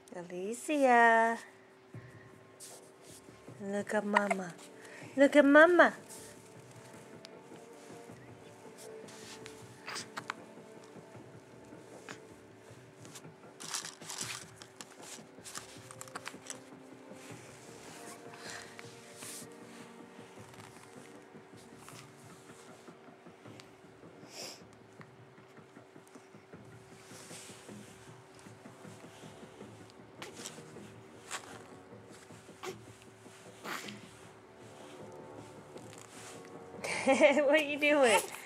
Alicia, look at mama. Look at mama. What are you doing?